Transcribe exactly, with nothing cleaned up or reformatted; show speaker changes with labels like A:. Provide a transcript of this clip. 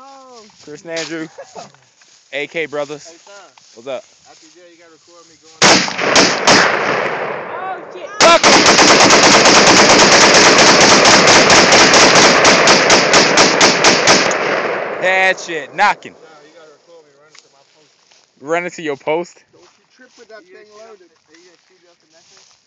A: home.
B: Chris and Andrew, A K Brothers.
A: Hey, son.
B: What's up?
A: After jail, you gotta record me going.
C: Oh shit!
B: Fuck! That shit, knocking.
A: No, you gotta record me running to my post.
B: Running to your post?
A: Don't you trip with that thing loaded. Are you gonna shoot up the necklace?